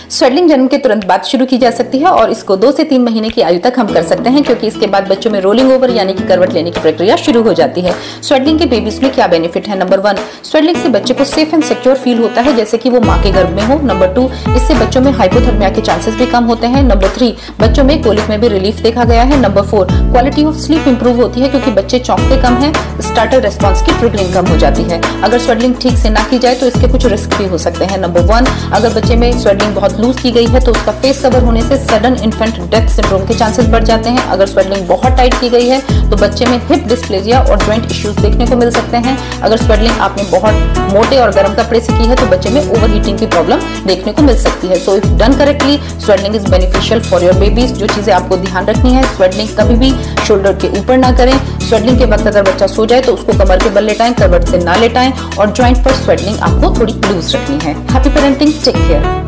स्वेडलिंग जन्म के तुरंत बाद शुरू की जा सकती है और इसको 2 से 3 महीने की आयु तक हम कर सकते हैं, क्योंकि इसके बाद बच्चों में रोलिंग ओवर यानी कि करवट लेने की प्रक्रिया शुरू हो जाती है। स्वेडलिंग के बेबीज में क्या बेनिफिट है? नंबर 1, स्वेडलिंग से बच्चे को सेफ एंड सिक्योर फील होता है, जैसे कि वो माँ के गर्भ में हो। नंबर 2, इससे बच्चों में हाइपोथर्मिया के चांसेस भी कम होते हैं। नंबर 3, बच्चों में कोलिक में भी रिलीफ देखा गया है। Number 4, quality of sleep improve होती है, क्योंकि बच्चे चौंकते कम हैं, स्टार्टर रेस्पॉन्स की ट्रिगरिंग कम हो जाती है। अगर स्वेडलिंग ठीक से ना की जाए तो इसके कुछ रिस्क भी हो सकते हैं। नंबर 1, अगर बच्चे में स्वेडलिंग बहुत लूज की गई है तो उसका फेस कवर होने से सडन इन्फेंट डेथ सिंड्रोम के चांसेस बढ़ जाते हैं। अगर स्वेडलिंग बहुत टाइट की गई है तो बच्चे में हिप डिस्प्लेजिया और जॉइंट इश्यूज देखने को मिल सकते हैं। अगर स्वेडलिंग आपने बहुत मोटे और गर्म कपड़े से की है तो बच्चे में ओवरहीटिंग की प्रॉब्लम देखने को मिल सकती है। So if done correctly, swaddling is beneficial for your babies. जो चीजें आपको ध्यान रखनी है, स्वेडलिंग कभी भी शोल्डर के ऊपर ना करें। स्वेडलिंग के वक्त अगर बच्चा सो जाए तो उसको कमर के बल लेटाएं, करवट से ना लेटाएं, और जॉइंट पर स्वेडलिंग आपको थोड़ी लूज रखनी है। Happy parenting, take care.